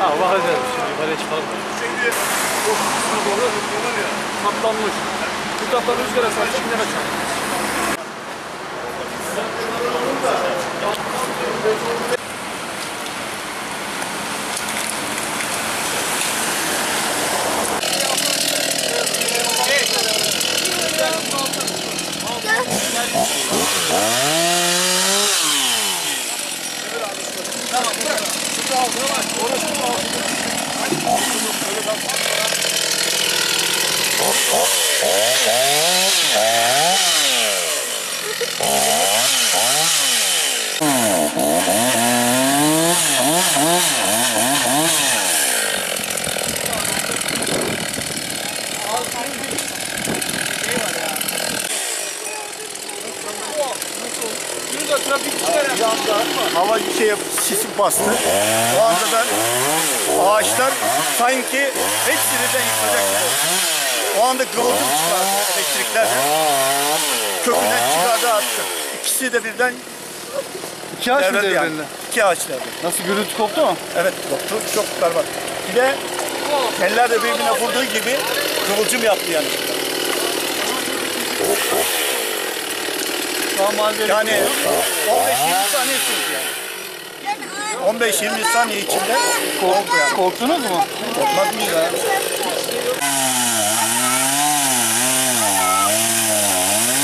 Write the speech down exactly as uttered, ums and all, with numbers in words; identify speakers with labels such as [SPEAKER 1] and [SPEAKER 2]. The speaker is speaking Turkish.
[SPEAKER 1] Ha bakacağız şimdi yukarıya çıkalım.
[SPEAKER 2] Şimdi o kısmına doğru var ya.
[SPEAKER 1] Katlanmış. Bu tarafta rüzgar esası içine kaçar. Tamam bırak. Şunu al, yavaş. Orasını al.
[SPEAKER 2] Bir anda hava şey yap, sisi bastı. O anda ben ağaçlar sanki hepsi birden yıkılacak gibi oldu. O anda kıvılcım çıkardı elektriklerle. Kökünden çıkardı attı. İkisi de birden
[SPEAKER 1] İki ağaç mı
[SPEAKER 2] devrildi yani.
[SPEAKER 1] devrildi?
[SPEAKER 2] İki ağaç devrildi.
[SPEAKER 1] Nasıl gürültü koptu mu?
[SPEAKER 2] Evet koptu. Çok berbat. Bir de teller de birbirine vurduğu gibi kıvılcım yaptı yani. Yani on beş yirmi saniye sürdü yani. on beş yirmi saniye içinde oldu yani.
[SPEAKER 1] Korktunuz mu?
[SPEAKER 2] Korkmaz mıyız ya?